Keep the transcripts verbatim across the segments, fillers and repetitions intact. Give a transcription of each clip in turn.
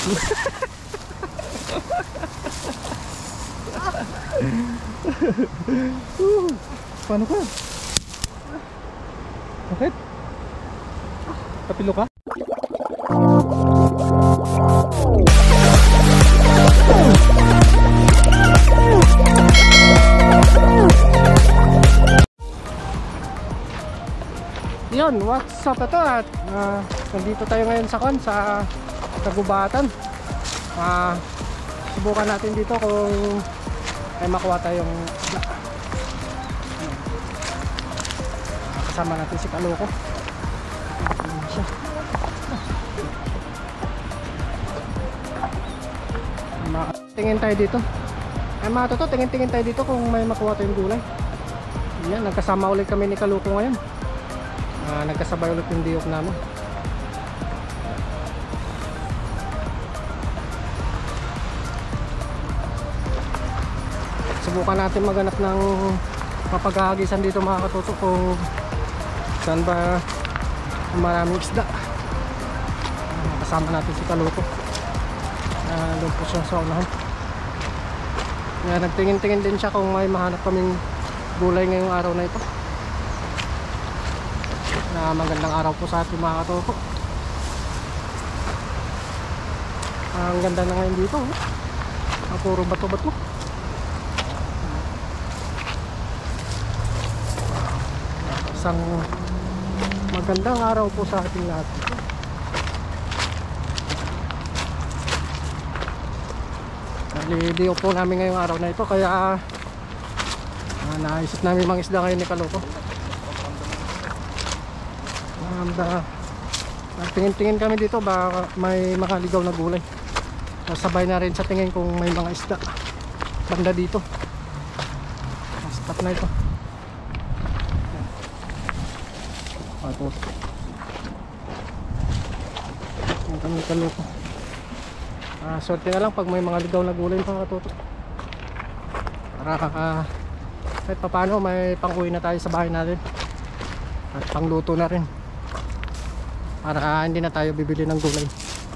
uh, paano ka? Bakit? Kapilo ka? Yun, what's up ito at uh, nandito tayo ngayon sa kon sa Kagubatan. Uh, subukan natin dito kung ay makuha tayong isla. Uh, kasama natin si Kaloko. Ayan siya. Uh, tingin tayo dito. Ay mga toto, tingin-tingin tayo dito kung may makuha tayong gulay. Yan, nagkasama ulit kami ni Kaloko ngayon. Uh, nagkasabay ulit yung diok namin. Subukan natin maghanap ng mapaghahagisan dito mga katutok kung saan ba maraming isda. Uh, kasama natin si Kaloko. Uh, doon po siya sa unahan. Uh, nagtingin-tingin din siya kung may mahanap kaming gulay ngayong araw na ito. Na magandang araw po sa ating mga katoko. Ang ganda na ngayon dito, oh. Ang puro bato-bato. Isang magandang araw po sa ating lahat. Nalidiyo po namin ngayong araw na ito, kaya uh, naisip namin mangisda ngayon ni Kaloko. Tingin-tingin kami dito baka may makaligaw na gulay. Sabay na rin sa tingin kung may mga isda banda dito. Stop na ito. Ito. Ang kami Kaloko. Ah, sorte na lang pag may mga ligaw na gulay mga katuto. Para uh, kahit paano may pang-uwi na tayo sa bahay natin. At pangluto na rin. Para uh, hindi na tayo bibili ng gulay.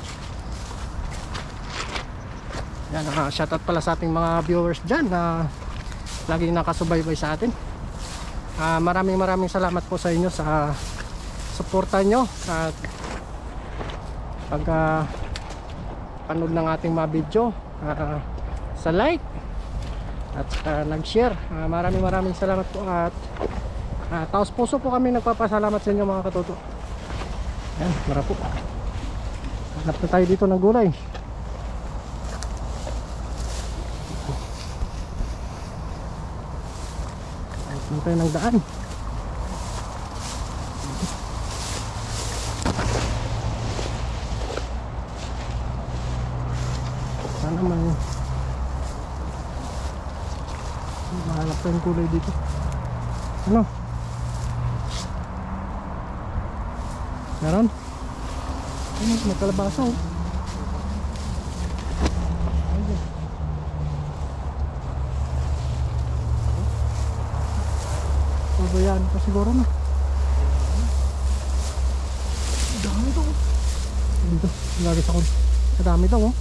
Yan, uh, shoutout pala sa ating mga viewers dyan na laging nakasubaybay sa atin. uh, Maraming maraming salamat po sa inyo sa suporta nyo at pag uh, panood ng ating mga video, uh, sa like at uh, nag-share. uh, Maraming maraming salamat po at uh, taos puso po kami nagpapasalamat sa inyo mga katuto. Yan, mara po. Hanap na tayo dito ng gulay. Ayos na tayo ng daan. Sana may mahanap tayong gulay dito. Ano? Meron? Ano? May kalabasa, oh. Ayan. Pabayaan pa siguro na. Dami ito, oh. Dito, lagi sa kon. Dami ito, oh.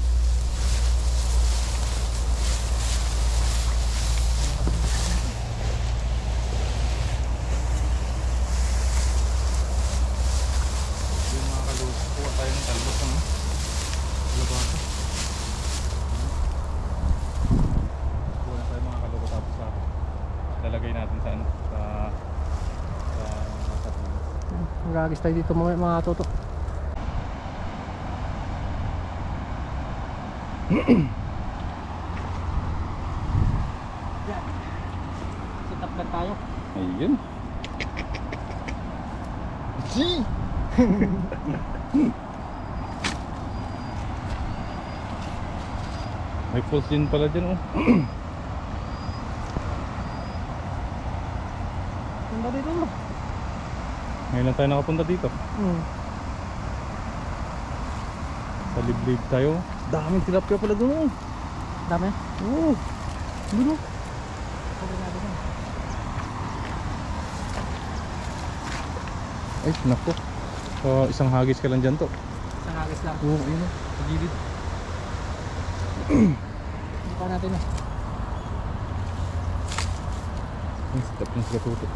Magagis tayo dito mga, mga toto. Yan. Sit up lang tayo. Ayun. Gee! May falls din pala dyan, oh. Punta dito mo. Ngayon lang tayo nakapunta dito. Hmm. Sa liblib tayo. Daming tilapia pala doon. Dami? Oo. Dulo. Ay, nako. So, isang hagis ka lang dyan to. Isang hagis lang. Oo, ayun o. Pagilid. Hindi pa natin eh. Ang step ng sila tuto.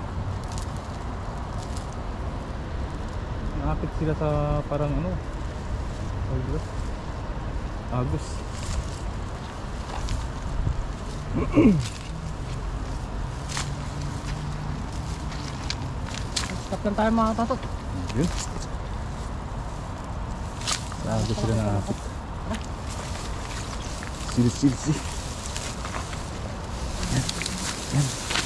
Nakakit sila sa parang ano. Tawag dito? Agos. Stop lang tayo mga tatot. Yun. Agos sila nakakit. Sili sili sili. Yan. Yan.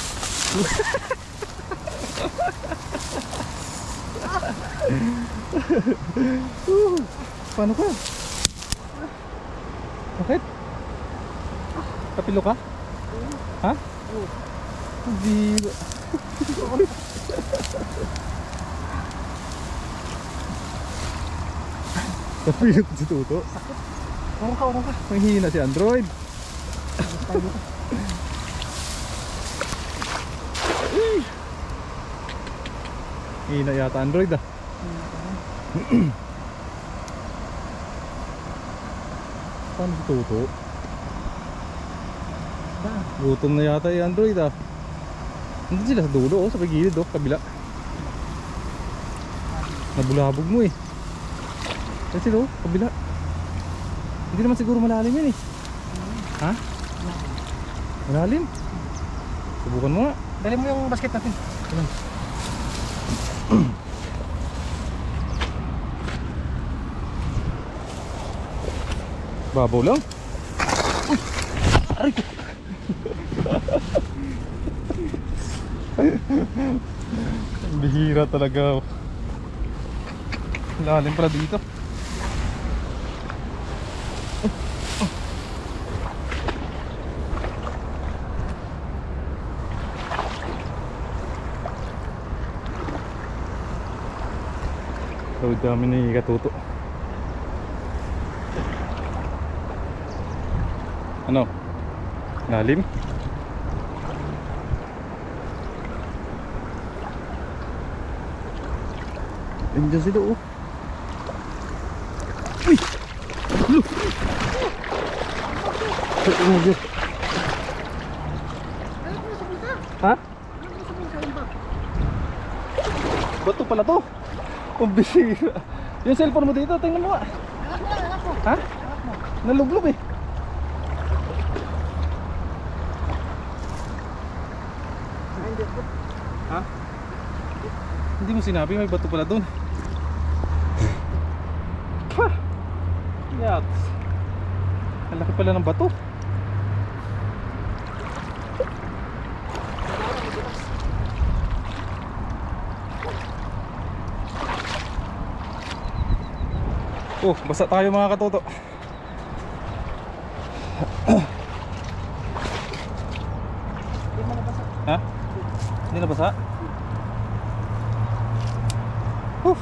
uh, paano ka? Bakit? Kapilo ka? Ha? Hindi. Kapilo ko si Tuto. Urong ka, urong ka. Manghihina si Android. Hina yata Android ah. Paano si Tuto? Gutom na yata yung Android ah. Nandun sila sa dulo oh, sa gilid oh, kabila. Nabulabog mo eh. Kasi oh, kabila. Hindi naman siguro malalim yan eh. Ha? Malalim? Subukan mo nga. Dali mo yung basket natin. Ilan? Babaw lang. Aray ko. Bihira talaga. Lalim pala dito. So dami na ikatuto. Ano? Lalim? Andiyan sila oh. Uy! Look! Ha? Bato pala to. Pambisira. Yung cellphone mo dito, tingnan mo nga. Ha? Naluglob eh. Ha? Hindi mo sinabi may bato pala doon. Ha! Yat. Ang laki pala ng bato. Oh, basa tayo mga katoto. Ha? Hindi na basa? Uh.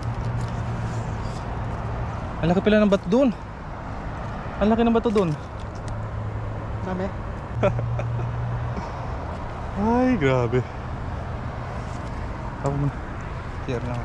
Ang laki pala ng bato doon. Ang laki ng bato doon. Dami. Ay, grabe. Ako muna. Here lang.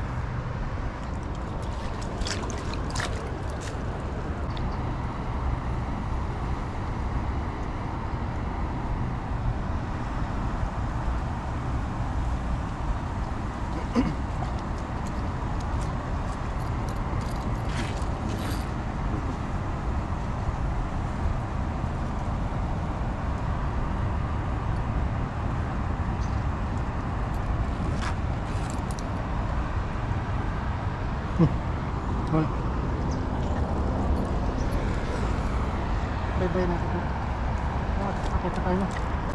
Wala. Bye-bye na ito. Akita tayo.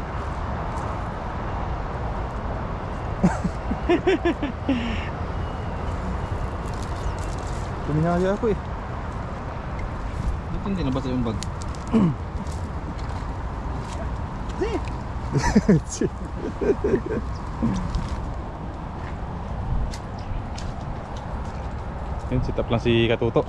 Tumihaya ako eh. Ba't hindi nabasa yung bag? Si! Yun, sit up lang si Katuto.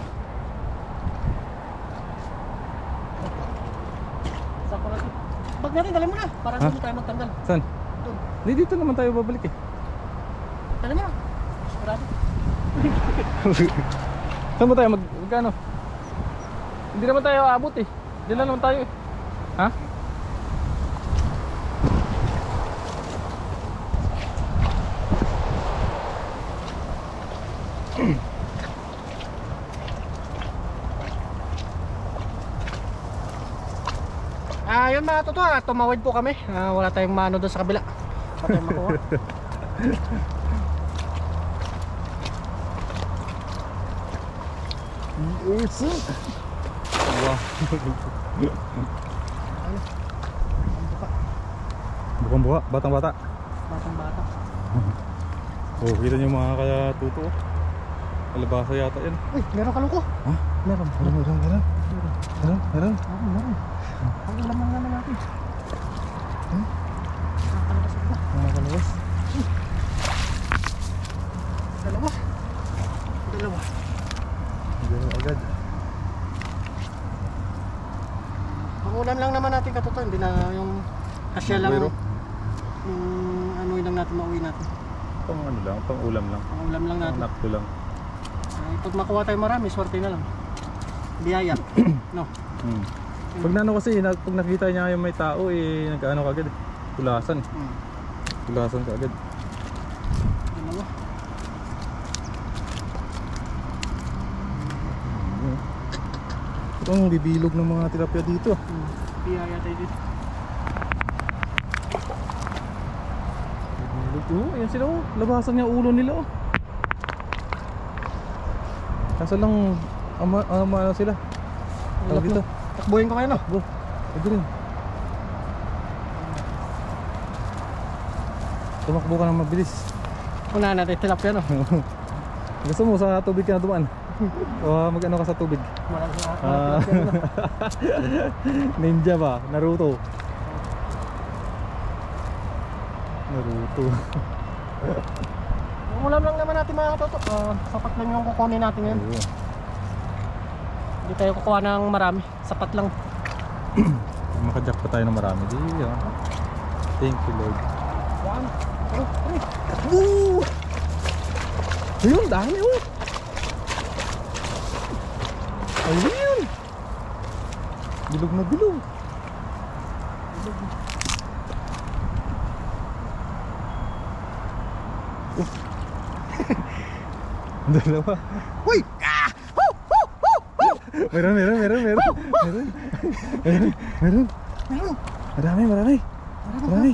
Sako natin. Bag natin, dali mo na. Para Ha? hindi tayo magtanggal. Saan? Doon. Hindi, dito naman tayo babalik eh. Dali mo na. Sigurado. Saan ba tayo mag... magkano? Hindi naman tayo aabot eh. Diyan na naman tayo eh. Ha? Ah, yun mga totoo, ah, tumawid po kami. Ah, wala tayong mano doon sa kabila. Wala tayong makuha. Wow. Ano? Ang buka. Bukang buka, batang bata. Batang bata. Oh, kita niyo mga katuto. Kalabasa yata yan. Uy, meron kaluko. Ha? Meron. Meron, meron, meron. Meron, meron. Meron, meron. Ang ulam lang naman natin. Hmm? Nakakalabas ba? Mga kalabas. Dalawa. Dalawa. Meron agad. Ang ulam lang naman natin katuto, hindi na yung kasya lang. Pero? Yung ano lang natin, mauwi natin. Pang ano lang, pang ulam lang. Ang ulam lang Pang natin. nakto lang. Ay, pag makuha tayo marami, swerte na lang. Biyaya. No. Hmm. Pag nano kasi, na- pag nakita niya yung may tao, eh, nag-ano kagad eh. Tulasan. Hmm. Tulasan kagad. Dalawa. Hmm. Ito ang bibilog ng mga tilapia dito. Hmm. Biyaya tayo dito. Bibilog. Oh, ayan sila oh. Labasan niya ulo nila oh. Kaso lang, ama, ama ano sila. Tawag dito. Takbuhin ko kayo, no? Go. Ito rin. Tumakbo ka ng mabilis. Una natin tilapia, no? Gusto mo sa tubig ka na dumaan? O mag-ano ka sa tubig? Marami sa Ah. tilapia, no? Ninja ba? Naruto. Naruto. Ang ulam lang naman natin mga katoto. Uh, sapat lang yung kukunin natin ngayon. Oo. Hindi tayo kukuha ng marami. Sapat lang. Makajack pa tayo ng marami. Di, ah. Thank you Lord. One, two, three. Woo! Ayun, dami oh. Ayun. Bilog na bilog. Oh. Dalawa. Uy! Ah! Hoo! Hoo! Hoo! Hoo! Meron, meron, meron, meron. Meron. Meron. Meron. Meron! Marami, marami. Marami.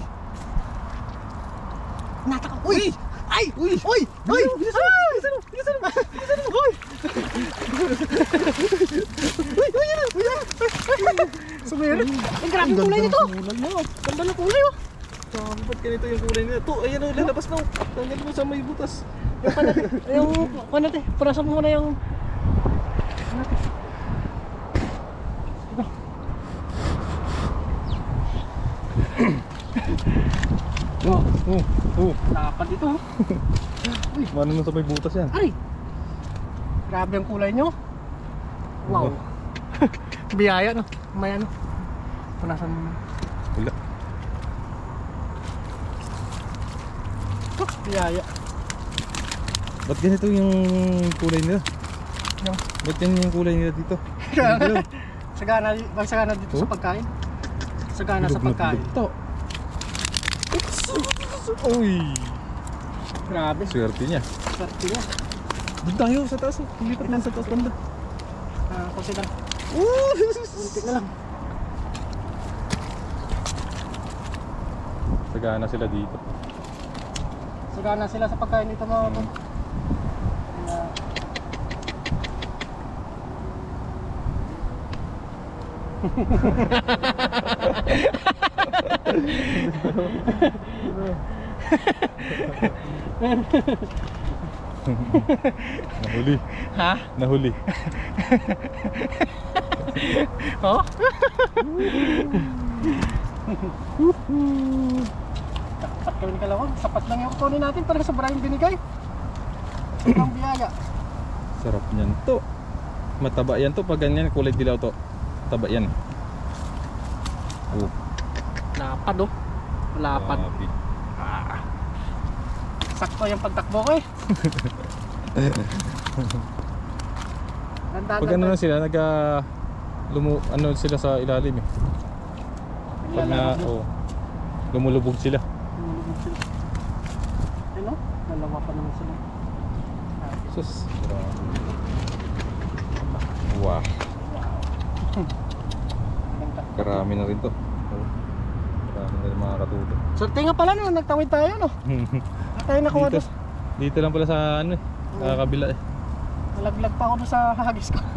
Nataka! Uy! Ay! Uy! Uy! Uy! Bilisan mo, bilisan mo, bilisan mo, bilisan mo. Uy! Uy! Uy! Yan! Uy! Yan! Sumeron! Ang grabe yung kulay nito! Kulay mo. Ganda ng kulay, oh! Sabi, ba't ganito yung kulay nila? To, ayan o, lalabas na. Tanggal mo sa may butas. Yung kanate, yung kanate, punasan mo muna yung kanate. Ito. Oh, oh, oh. Lapad ito, oh. Uy, Mano mo sa may butas yan? ay! Grabe ang kulay nyo. Wow. Oh. Biyaya, no? May ano. Punasan mo muna. Wala. Oh, biyaya. Ba't ganito yung kulay nila? Yung Ba't ganyan yung kulay nila dito? sagana, bang sagana dito sa Oh? pagkain. Sagana sa Bilog na pagkain. bilog to. Uy! Grabe. Swerte niya. Swerte niya. Doon tayo sa taas. oh. Lipat na sa taas banda. Ah, kasi lang. Oh! Unti na lang. Sagana sila dito. Sagana sila sa pagkain dito mga Hmm. Kaya, Nahuli. ha? Nahuli. Oh? Sapat kami ni Kalawang. Sapat lang yung kukunin natin para sa maraming binigay. Sobrang biyaya. Sarap niyan to. Mataba yan to pag ganyan kulay dilaw to. Taba yan. Oh. Lapad, oh. Lapad. Grabe. Ah. Sakto yung pagtakbo ko, eh. Tandaan Pag ano na sila, nag lumu ano sila sa ilalim eh. Pag na, oh, lumulubog sila. Lumulubog sila. Ayun o, dalawa pa naman sila. Sus. Wow. Karami na rin to. Oh. Karami na rin mga katuto. Swerte nga pala no, nagtawid tayo no. Tayo nakuha Dito, doon. dito lang pala sa ano eh, sa kabila eh. Nalaglag pa ako doon sa hagis ko.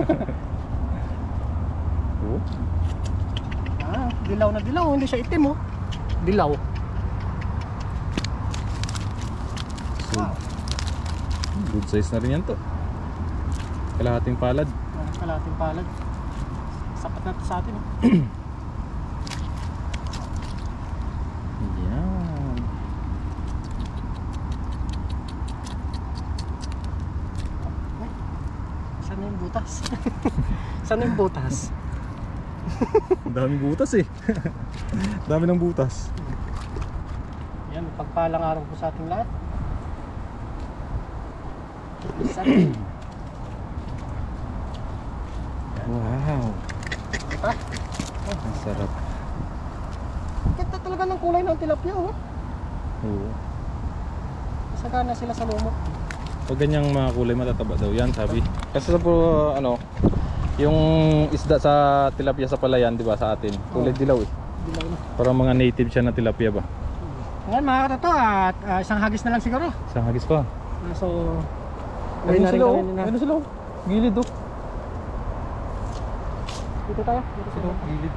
Oh. Ah, dilaw na dilaw, hindi siya itim oh. Dilaw. So, good size na rin yan to. Kalahating palad. Ah, kalahating palad. Sapat na to sa atin oh. Yan. Saan yung butas? Saan yung butas? Ang daming butas eh. Dami ng butas. Yan, pagpalang araw po sa ating lahat. Saan? Wow. Diba? Ang sarap. Ganda talaga ng kulay ng tilapia oh. Oo. Sagana sila sa lumot. Pag ganyang mga kulay matataba daw yan sabi. Kasi sa puro ano, yung isda sa tilapia sa palayan, di ba, sa atin, kulay dilaw eh. Dilaw na. Parang mga native siya na tilapia ba? Ngayon mga katato at uh, isang hagis na lang siguro. Isang hagis pa. Uh, so, uwi Ayun na rin sila oh. kami na. Ayun sila oh. Gilid oh. Dito tayo. Dito Sila tayo. oh. Gilid.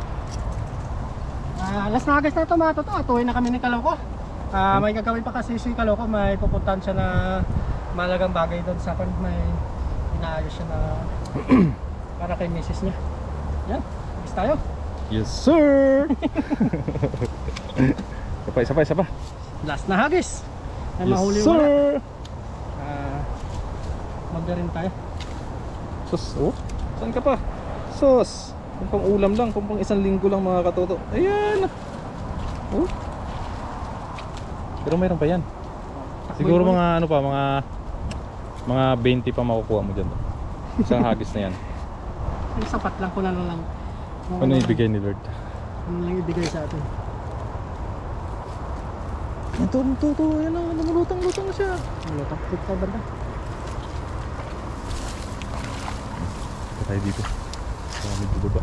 Uh, last na hagis na ito mga katato at uwi na kami ni Kaloko. Uh, may gagawin pa kasi si Kaloko, may pupuntahan siya na malagang bagay doon sa akin. May inaayos siya na para kay misis niya. Yan, hagis tayo. Yes sir. Isa pa, isa pa, isa pa. Last na hagis. May Yes mahuli sir. wala. Uh, Magda rin tayo. Sus, oh. Saan ka pa? Sus. Kung pang ulam lang, kung pang isang linggo lang mga katoto. Ayan. Oh. Pero mayroon pa yan. Siguro mga ano pa, mga mga twenty pa makukuha mo dyan. Isang hagis na yan. Yung sapat lang ko na lang. Ano ibigay ni Lord? Ano lang ibigay sa atin. Ito, ito, ito. Ayan na, lumulutang-lutang na siya. Lutak po sa banda. Ito tayo dito. Sa medyo baba.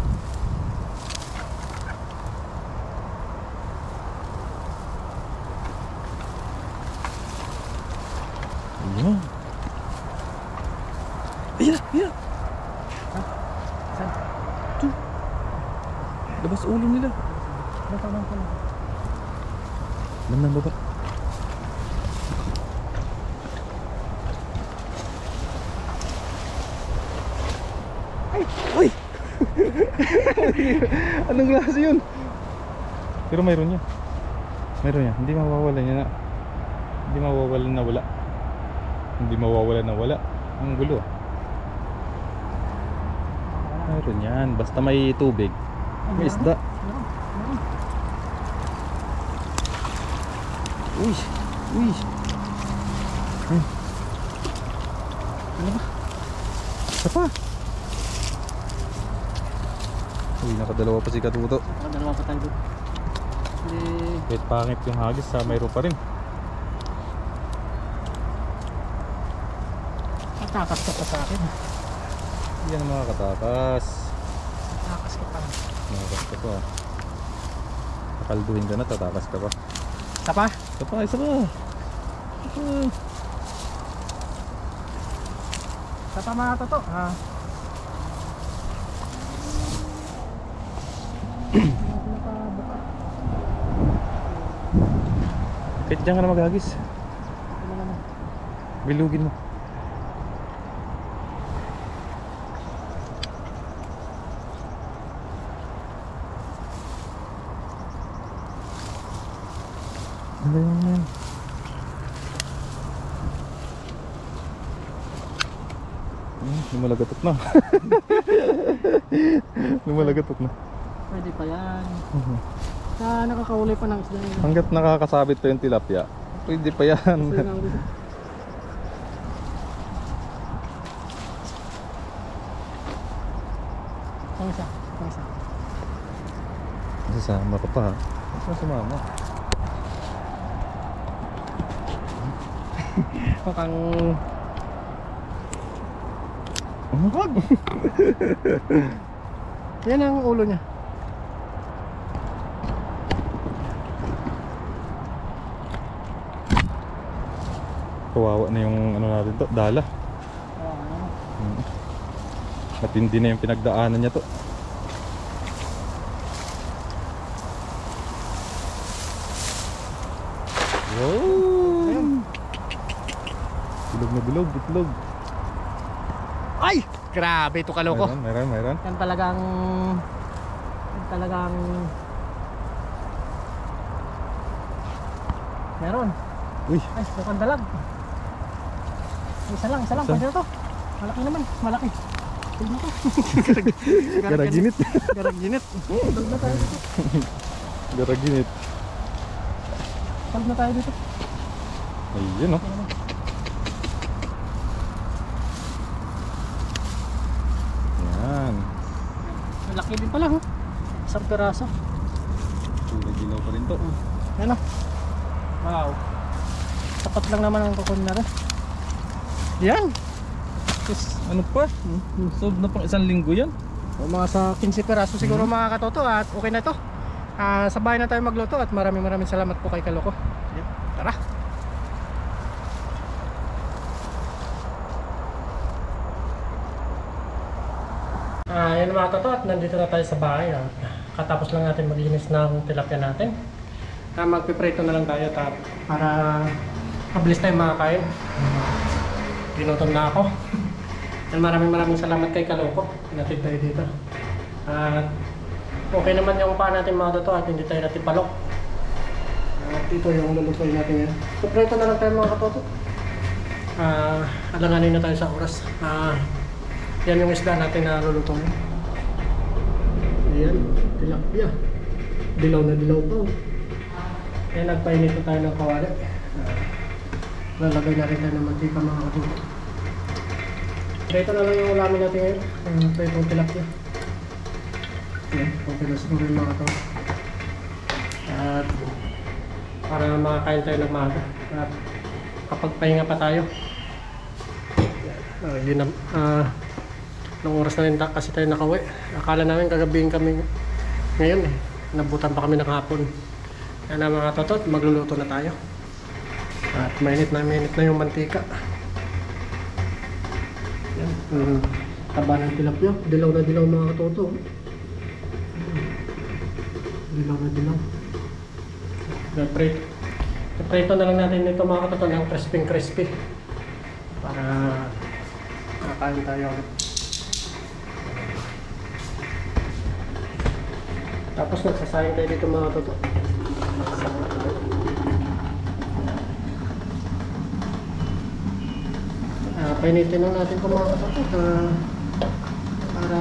Ayan. Ayan, ayan. Saan? Ito. Labas ulo nila. Bata lang pala. Bandang baba. Ay! Uy! Anong klase yun? Pero mayroon yan. Mayroon yan. Hindi mawawalan yan na. Hindi mawawalan na wala. Hindi mawawalan na wala. Ang gulo ah. Mayroon yan. Basta may tubig. May isda. Meron, meron. Uy! Uy! Hmm. Ano ba? Isa pa! Uy, nakadalawa pa si Katuto. Ah, dalawa pa tayo doon. Eh, Kahit pangit yung hagis, ha, mayroon pa rin. Takas ka pa sa akin. Hindi yan mga katakas. Takas ka pa. Nakakas ka pa. Kakalduhin ka na, tatakas ka pa. Isa pa? Isa pa, isa pa. Isa pa. Isa pa mga toto. Ah. Kahit dyan ka na maghagis. Ano naman? Bilugin mo. Ano yun na yun? Hmm, lumalagatok na. Lumalagatok na. Pwede pa yan. Sa nakakauli pa ng isda yun. Hanggat nakakasabit pa yung tilapia, pwede pa yan. Gusto yun ang gusto. Ang isa. Ang isa. Sasama ka pa. Saan sumama? Mukhang... Wag! Yan ang ulo niya. Kawawa na yung ano natin to, dala. Hmm. Matindi na yung pinagdaanan niya to. Wow! Bilog na bilog, itlog. Ay! Grabe ito kaloko. Mayroon, mayroon, mayroon. Yan talagang... Yan talagang... Meron. Uy! Ay, mukhang dalag. Isa lang, isa lang. Isa? Pwede na to. Malaki naman, malaki. Tignan ko. Garaginit. Garaginit. Salve na tayo dito. Garaginit. Salve na tayo dito. Ayun oh. Yan. Malaki din pala, huh? Isang piraso. Kulay dilaw pa rin to. Yan o. Wow. Tapat lang naman ang kukunin natin. Yan. Tapos ano pa? Solve na pang isang linggo yan. O, mga sa fifteen piraso siguro mga katoto at okay na to. Ah, sa bahay na tayo magluto at maraming maraming salamat po kay Kaloko. Yan. Tara. Ah, yan mga katoto at nandito na tayo sa bahay. Ah. Katapos lang natin maglinis ng tilapia natin. Ah, magpiprito na lang tayo tap para mabilis tayo makakain. Ginutom na ako. And maraming maraming salamat kay Kaloko. Pinatid tayo dito. At okay naman yung paa natin mga katoto at hindi tayo natipalok. At ito yung lulutuin natin yan. Piprito na lang tayo mga katoto. Ah, alanganin na tayo sa oras. Ah, yan yung isda natin na lulutuin. Ayan, tilapia. Dilaw na dilaw pa. Ayan, nagpainit na tayo ng kawali. Uh, lalagay na rin tayo ng mantika mga katuto. Ito na lang yung ulamin natin ngayon. Uh, ito yung tilapia. Ayan, okay na siguro yung mga katuto. At para makakain tayo ng maaga. At kapag pahinga pa tayo. Uh, yun na, uh, nung oras na rin kasi tayo nakauwi. Akala namin kagabihin kami ngayon eh. Nabutan pa kami ng hapon. Kaya na mga totot, magluluto na tayo. At mainit na mainit na yung mantika. Yan. Um, taba ng tilapia. Dilaw na dilaw mga katoto. Dilaw na dilaw. Prito. Prito na lang natin ito mga katoto ng crispy crispy. Para kakain tayo ulit. Tapos nagsasayang tayo dito mga toto. Uh, painitin lang natin ito mga toto uh, para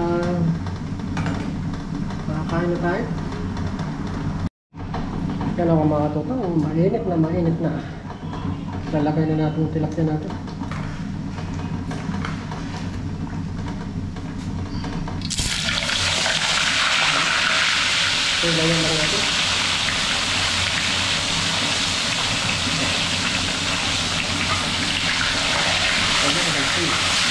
makakain na tayo. Yan ako mga toto, mainit na mainit na. Lalagay na natin yung tilapia natin. So, layan lang natin. Ayan, nag-see.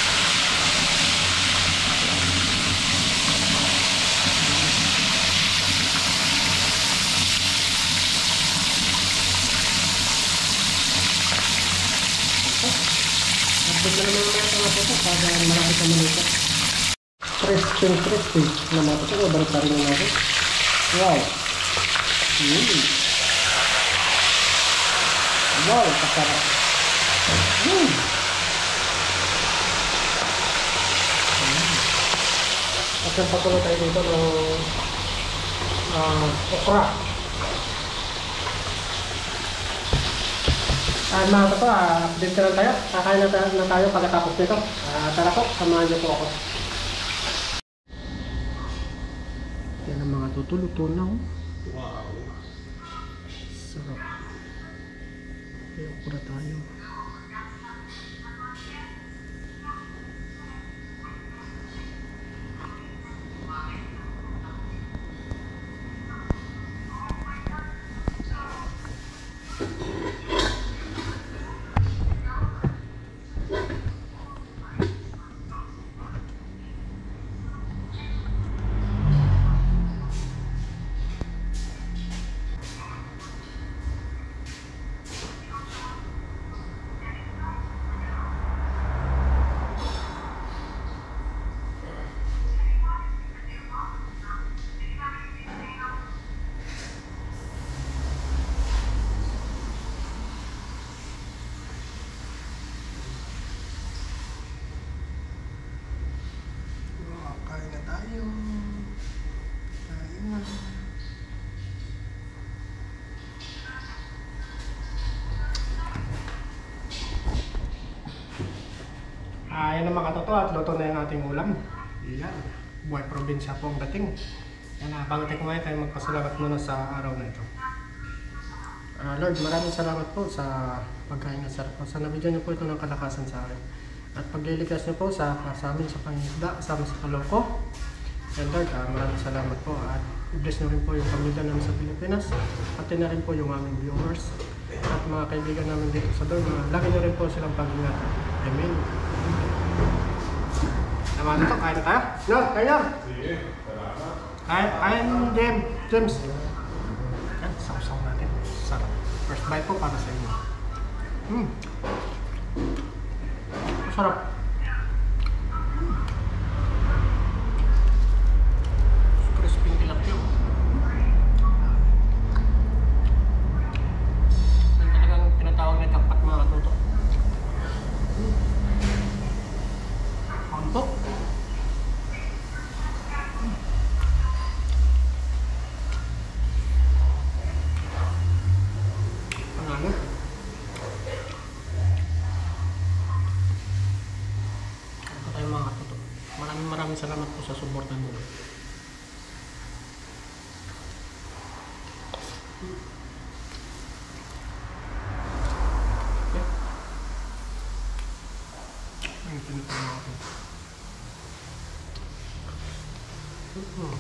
Nagbig na naman naman mga puto para malapit na maluto. Crispy, crispy na mga puto. Balik pa rin na natin. Wow. Mm. Wow, kasarap. Mm. At yung patuloy tayo dito ng uh, okra. At mga ito, uh, update ka lang tayo. Kakain na tayo, na tayo pagkatapos nito. Uh, tara po, samahan niyo po ako. Yan ang mga tutuluto na. Wow. Sarap. May okra tayo. mga katoto at luto na yung ating ulam. Yan, buhay probinsya po ang dating. Yan na, bago tayo kumain tayo magpasalamat muna sa araw na ito. Uh, Lord, maraming salamat po sa pagkain ng sarap po. Sa nabigyan niyo po ito ng kalakasan sa akin. At pagliligas niyo po sa, sa amin sa pangisda, kasama sa kaloko. And Lord, uh, maraming salamat po. At i-bless niyo rin po yung pamilya namin sa Pilipinas. Pati na rin po yung aming viewers. At mga kaibigan namin dito sa doon. Uh, lagi niyo rin po silang pag-ingat. Amen. Naman ito, kain na tayo? No, kayo? Sige, salamat. Kain, kain, James. James. Yan, sausaw natin. Sarap. First bite po para sa inyo. Hmm. Sarap. Crispy tilapia. Yan talagang pinatawag na kapat mga katuto. Antok. Panalo. Ito tayo mga katuto. Maraming maraming salamat po sa suporta mo. Okay. Ang pinito mga katuto. Hmm.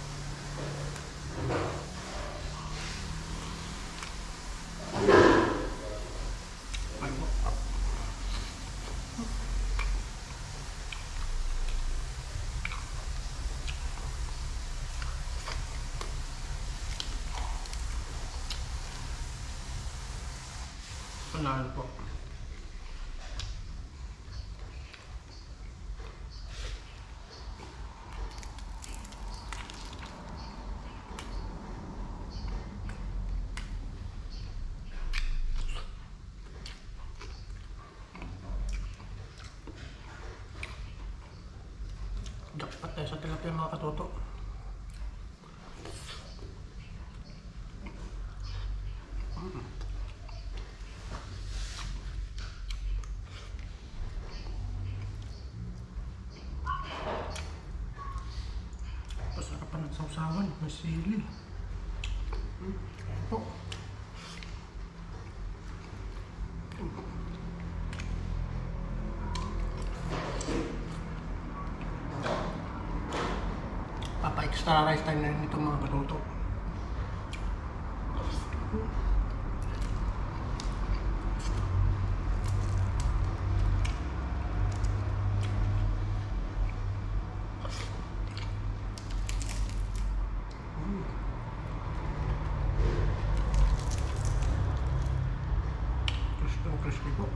Panalo po. Dapat tayo sa tilapia mga katuto. Mm. Pasarapan ng sausawan, may sili. Mm. Oh. Papa-extra rice time na rin ito mga katuto. Crispy crispy po.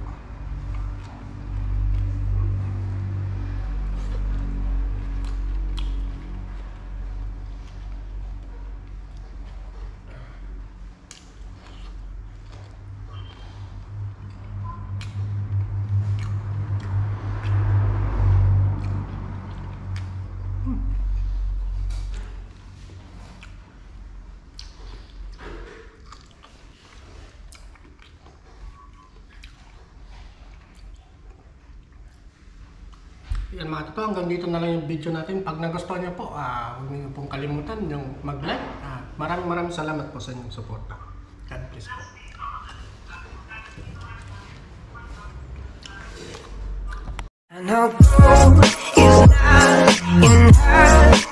Yan mga tito, hanggang dito na lang yung video natin. Pag nagustuhan nyo po, uh, huwag niyo pong kalimutan yung mag-like. Uh, maraming maraming salamat po sa inyong suporta. God bless po. And our goal is not in her.